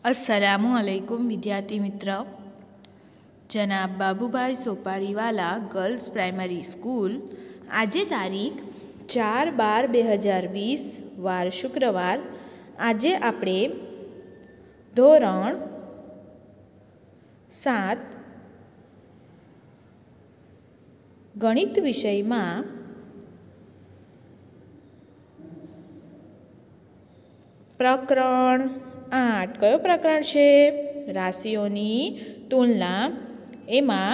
अस्सलामुअलैकुम विद्यार्थी मित्र। जनाब Babubhai Sopariwala girls primary school आज तारीख 4/12/2020 वार शुक्रवार आज आपणे धोरण 7 गणित विषय में प्रकरण 8 कयो प्रकरण है? राशिओनी तुलना। एमां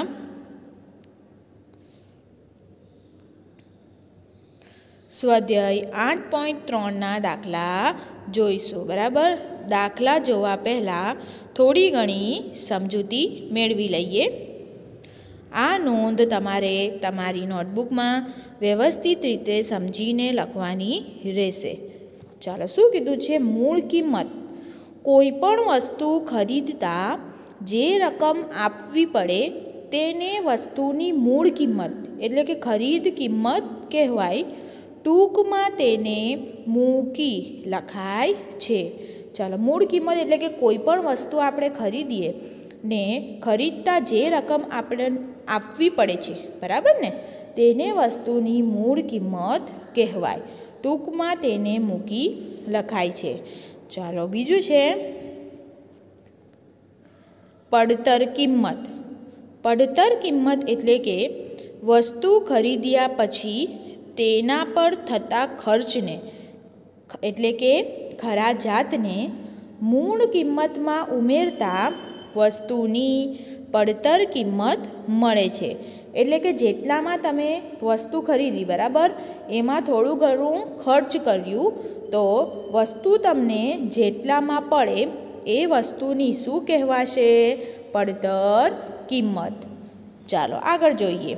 स्वाध्याय 8.3 ना दाखला जोईशुं। बराबर। दाखला जोवा पहला थोड़ी घणी समजूती मेळवी लईए। आ नोंध तमारे तमारी नोटबुक में व्यवस्थित रीते समझीने लखवानी रहेशे। चालो शुं कीधुं छे? मूळ किंमत। कोईपण वस्तु खरीदता जे रकम आपवी पड़े तेने वस्तुनी मूळ किंमत एटले के खरीद किंमत कहेवाय। टूंकमां तेने मूकी लखाय छे। चलो, मूळ किंमत एटले के कोईपण वस्तु आपणे खरीदीए ने खरीदता जे रकम आपणे आपवी पड़े छे, बराबर ने, तेने वस्तुनी मूळ किंमत कहेवाय। टूंकमां तेने मूकी लखाय छे। चालो, बीजू छे પડતર કિંમત। પડતર કિંમત એટલે કે વસ્તુ ખરીદ્યા પછી તેના પર થતા ખર્ચને એટલે કે ખરાજાતને મૂળ કિંમતમાં ઉમેરતા વસ્તુની પડતર કિંમત મળે છે। એટલે કે જેટલામાં તમે વસ્તુ ખરીદી, બરાબર, એમાં થોડું ઘણું ખર્ચ કર્યું તો વસ્તુ તમને જેટલામાં પડે એ વસ્તુની શું કહેવાશે? પડતર કિંમત। ચાલો આગળ જોઈએ।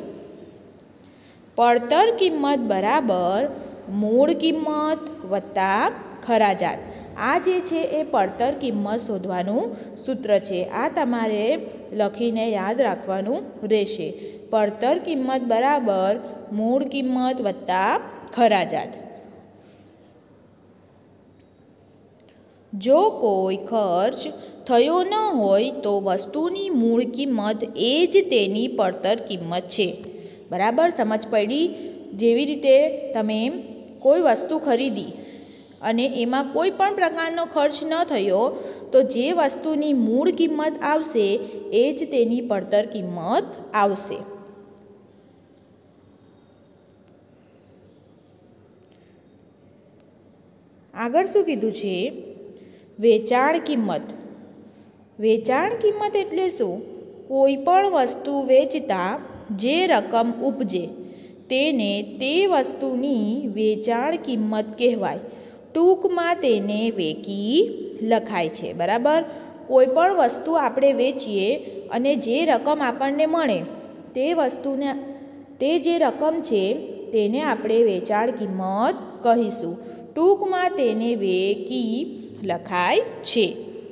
પડતર કિંમત બરાબર મૂળ કિંમત વત્તા ખરાજાત। આ જે છે એ પડતર કિંમત શોધવાનું સૂત્ર છે। આ તમારે લખીને યાદ રાખવાનું રહેશે। પડતર કિંમત બરાબર મૂળ કિંમત વત્તા ખરાજાત। જો કોઈ ખર્ચ થયો ન હોય તો વસ્તુની મૂળ કિંમત એ જ તેની પડતર કિંમત છે। બરાબર, સમજ પડી? જેવી રીતે તમે કોઈ વસ્તુ ખરીદી અને એમાં કોઈ પણ પ્રકારનો ખર્ચ ન થયો તો જે વસ્તુની મૂળ કિંમત આવશે એ જ તેની પડતર કિંમત આવશે। આગળ શું કીધું છે? વેચાણ કિંમત। વેચાણ કિંમત એટલે શું? કોઈ પણ વસ્તુ વેચતા જે રકમ ઉપજે તેને તે વસ્તુની વેચાણ કિંમત કહેવાય। ટૂંકમાં તેને વેકી લખાય છે। બરાબર। કોઈ પણ વસ્તુ આપણે વેચીએ અને જે રકમ આપણને મળે તે વસ્તુને તે જે રકમ છે તેને આપણે વેચાણ કિંમત કહીશું। ટૂંકમાં તેને વેકી લખાય છે।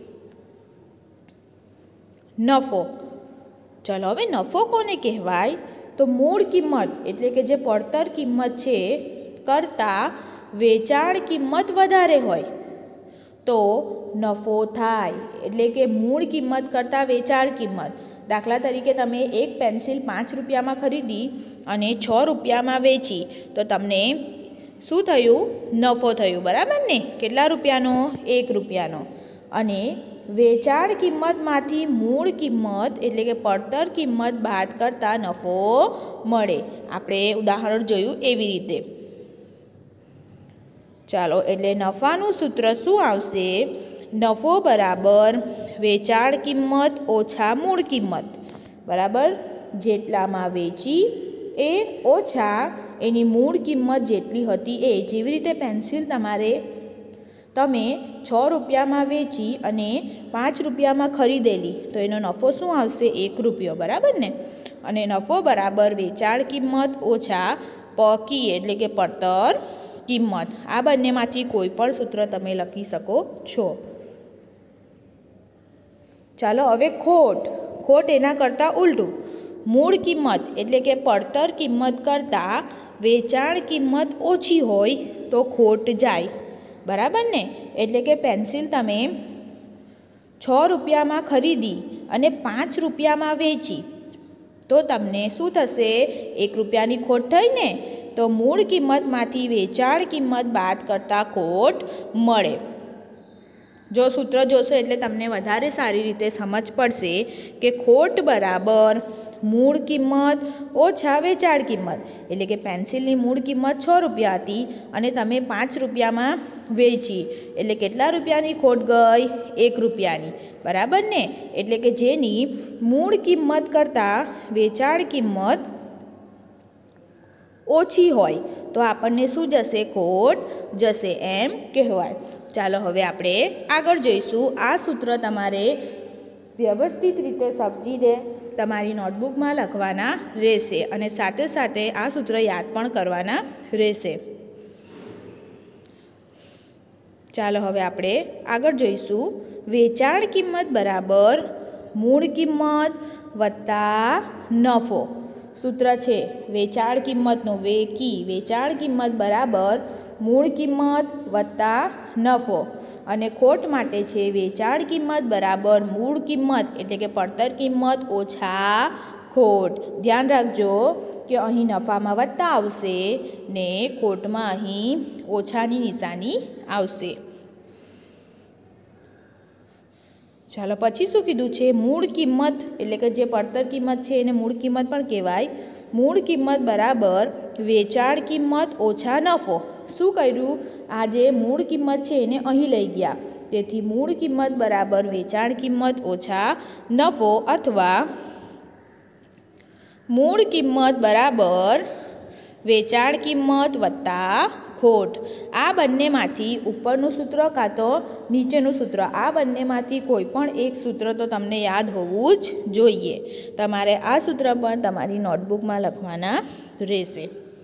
નફો। ચલો, હવે નફો કોને કહેવાય? તો મૂળ કિંમત એટલે કે જે પડતર કિંમત છે કરતાં વેચાણ કિંમત વધારે હોય તો નફો થાય। એટલે કે મૂળ કિંમત કરતાં વેચાણ કિંમત। દાખલા તરીકે તમે એક પેન્સિલ 5 રૂપિયામાં ખરીદી અને 6 રૂપિયામાં વેચી તો તમને શું થયું? નફો થયું, બરાબર ને? કેટલા રૂપિયાનો? 1 રૂપિયાનો। અને વેચાણ કિંમતમાંથી મૂળ કિંમત એટલે કે પડતર કિંમત બાદ કરતાં નફો મળે। આપણે ઉદાહરણ જોયું એવી રીતે। ચાલો, એટલે નફાનું સૂત્ર શું આવશે? નફો બરાબર વેચાણ કિંમત ઓછા મૂળ કિંમત। બરાબર। જેટલામાં વેચી એ ઓછા એની મૂળ કિંમત જેટલી હતી એ। જેવી રીતે પેન્સિલ તમે 6 રૂપિયામાં વેચી અને 5 રૂપિયામાં ખરીદેલી તો એનો નફો શું આવશે? 1 રૂપિયો, બરાબર ને? અને નફો બરાબર વેચાણ કિંમત ઓછા પકી એટલે કે પડતર કિંમત। આ બંનેમાંથી કોઈ પણ સૂત્ર તમે લખી શકો છો। ચાલો, હવે ખોટ। ખોટ એના કરતાં ઉલટું। મૂળ કિંમત એટલે કે પડતર કિંમત કરતાં વેચાણ કિંમત ઓછી હોય તો ખોટ જાય। બરાબર ને? એટલે કે પેન્સિલ તમે 6 રૂપિયામાં ખરીદી અને 5 રૂપિયામાં વેચી તો તમને શું થશે? 1 રૂપિયાની ખોટ થઈ ને, તો મૂળ કિંમતમાંથી વેચાણ કિંમત બાદ કરતાં ખોટ મળે. જો સૂત્ર જોશો એટલે તમને વધારે સારી રીતે સમજ પડશે કે ખોટ બરાબર મૂળ કિંમત ઓછા વેચાણ કિંમત. એટલે કે પેન્સિલની મૂળ કિંમત 6 રૂપિયા હતી અને તમે 5 રૂપિયામાં વેચી એટલે કેટલા રૂપિયાની ખોટ ગઈ? 1 રૂપિયાની. બરાબર ને? એટલે કે જેની મૂળ કિંમત કરતાં વેચાણ કિંમત ઓછી હોય તો આપણને શું જશે? ખોટ જશે એમ કહેવાય. ચાલો હવે આપણે આગળ જોઈશું. આ સૂત્ર તમારે વ્યવસ્થિત રીતે સમજીને તમારી નોટબુકમાં લખવાના રહેશે અને સાથે સાથે આ સૂત્ર યાદ પણ કરવાના રહેશે. ચાલો હવે આપણે આગળ જોઈશું. વેચાણ કિંમત બરાબર મૂળ કિંમત વત્તા નફો. સૂત્ર છે વેચાણ કિંમતનું વેચાણ કિંમત બરાબર મૂળ કિંમત વત્તા નફો અને ખોટ માટે છે વેચાણ કિંમત બરાબર મૂળ કિંમત એટલે કે પડતર કિંમત ઓછા ખોટ. ધ્યાન રાખજો કે અહીં નફામાં વત્તા આવશે ને ખોટમાં અહીં ઓછાની નિશાની આવશે. ચાલો પછી શું કીધું છે? મૂળ કિંમત એટલે કે જે પડતર કિંમત છે એને મૂળ કિંમત પણ કહેવાય. મૂળ કિંમત બરાબર વેચાણ કિંમત ઓછા નફો. શું કર્યું? આ જે મૂળ કિંમત છે એને અહીં લઈ ગયા, તેથી મૂળ કિંમત બરાબર વેચાણ કિંમત ઓછા નફો અથવા મૂળ કિંમત બરાબર વેચાણ કિંમત વત્તા ખોટ. આ બંનેમાંથી ઉપરનું સૂત્ર કાં તો નીચેનું સૂત્ર, આ બંનેમાંથી કોઈ પણ એક સૂત્ર તો તમને યાદ હોવું જ જોઈએ. તમારે આ સૂત્ર પણ તમારી નોટબુકમાં લખવાના રહેશે.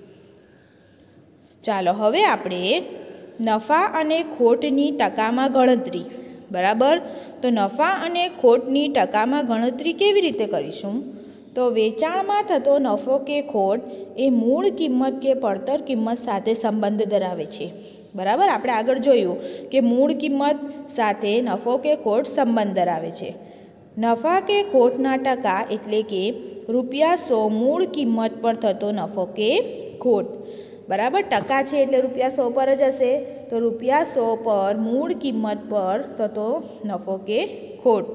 ચાલો હવે આપણે નફા અને ખોટની ટકામાં ગણતરી. બરાબર? તો નફા અને ખોટની ટકામાં ગણતરી કેવી રીતે કરીશું? તો વેચાણમાં થતો નફો કે ખોટ એ મૂળ કિંમત કે પડતર કિંમત સાથે સંબંધ ધરાવે છે. બરાબર? આપણે આગળ જોયું કે મૂળ કિંમત સાથે નફો કે ખોટ સંબંધ ધરાવે છે. નફા કે ખોટના ટકા એટલે કે ₹100 મૂળ કિંમત પર થતો નફો કે ખોટ. બરાબર? ટકા છે એટલે ₹100 પર જ હશે, તો ₹100 પર મૂળ કિંમત પર થતો નફો કે ખોટ.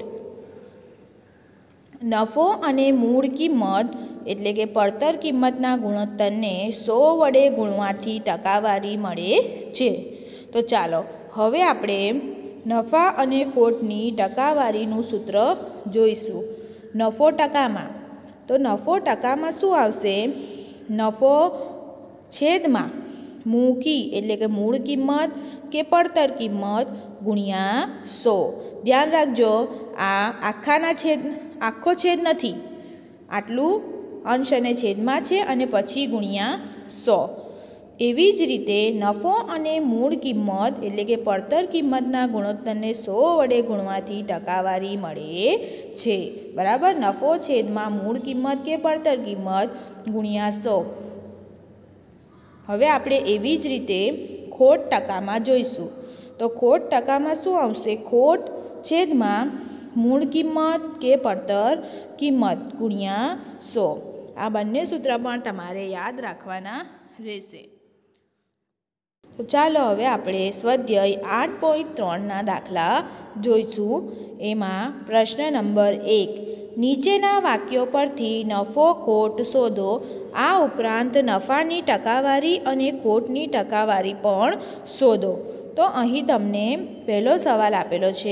નફો અને મૂળ કિંમત એટલે કે પડતર કિંમતના ગુણોત્તરને 100 વડે ગુણવાથી ટકાવારી મળે છે. તો ચાલો હવે આપણે નફા અને ખોટની ટકાવારીનું સૂત્ર જોઈશું. નફો ટકામાં. તો નફો ટકામાં શું આવશે? નફો છેદમાં મૂકી એટલે કે મૂળ કિંમત કે પડતર કિંમત ગુણ્યા 100. ધ્યાન રાખજો આ આખો છેદ નથી, આટલું અંશ અને છેદમાં છે અને પછી ગુણ્યા 100. એવી જ રીતે નફો અને મૂળ કિંમત એટલે કે પડતર કિંમતના ગુણોત્તરને 100 વડે ગુણવાથી ટકાવારી મળે છે. બરાબર? નફો છેદમાં મૂળ કિંમત કે પડતર કિંમત ગુણ્યા 100. હવે આપણે એવી જ રીતે ખોટ ટકામાં જોઈશું. તો ખોટ ટકામાં શું આવશે? ખોટ છેદમાં મૂળ કિંમત કે પડતર કિંમત ગુણ્યા 100. આ બંને સૂત્ર પણ તમારે યાદ રાખવાના રહેશે. તો ચાલો હવે આપણે સ્વાધ્યાય 8.3ના દાખલા જોઈશું. એમાં પ્રશ્ન નંબર 1. નીચેના વાક્યો પરથી નફો ખોટ શોધો. આ ઉપરાંત નફાની ટકાવારી અને ખોટની ટકાવારી પણ શોધો. તો અહીં તમને પહેલો સવાલ આપેલો છે.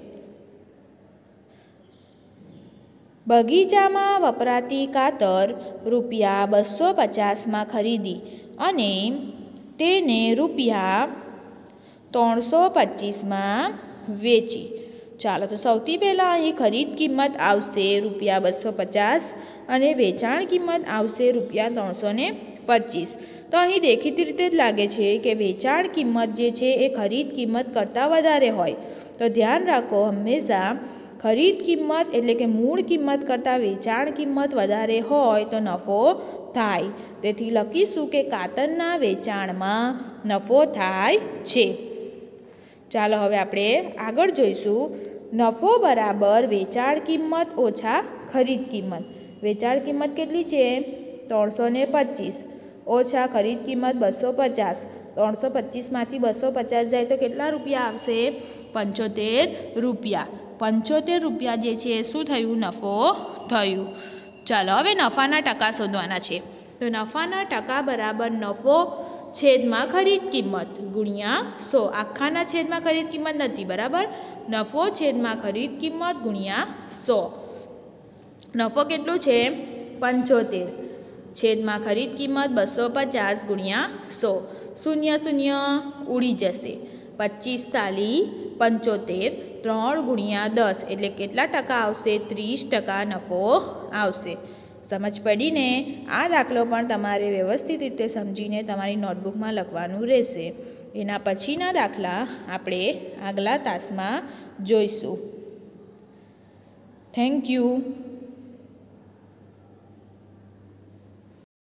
બગીચામાં વપરાતી કાતર ₹250માં ખરીદી અને તેને ₹325માં વેચી. ચાલો તો સૌથી પહેલાં અહીં ખરીદ કિંમત આવશે ₹250 અને વેચાણ કિંમત આવશે ₹325. તો અહીં દેખીતી રીતે જ લાગે છે કે વેચાણ કિંમત જે છે એ ખરીદ કિંમત કરતાં વધારે હોય. તો ધ્યાન રાખો, હંમેશા ખરીદ કિંમત એટલે કે મૂળ કિંમત કરતાં વેચાણ કિંમત વધારે હોય તો નફો થાય. તેથી લખીશું કે કાતરના વેચાણમાં નફો થાય છે. ચાલો હવે આપણે આગળ જોઈશું. નફો બરાબર વેચાણ કિંમત ઓછા ખરીદ કિંમત. વેચાણ કિંમત કેટલી છે? 325 ઓછા ખરીદ કિંમત 250. 325માંથી 250 જાય તો કેટલા રૂપિયા આવશે? 75 રૂપિયા. 75 રૂપિયા જે છે શું થયું? નફો થયું. ચાલો હવે નફાના ટકા શોધવાના છે. તો નફાના ટકા બરાબર નફો છેદમાં ખરીદ કિંમત ગુણ્યા 100. આખાના છેદમાં ખરીદ કિંમત નથી, બરાબર? નફો છેદમાં ખરીદ કિંમત ગુણ્યા 100. નફો કેટલું છે? 75 છેદમાં ખરીદ કિંમત 250 ગુણ્યા 100. શૂન્ય શૂન્ય ઉડી જશે. 25 તાલી 75 3 ગુણ્યા 10 એટલે કેટલા ટકા આવશે? 30% નફો આવશે. સમજ પડી ને? આ દાખલો પણ તમારે વ્યવસ્થિત રીતે સમજીને તમારી નોટબુકમાં લખવાનું રહેશે. એના પછીના દાખલા આપણે આગલા તાસમાં જોઈશું. Thank you.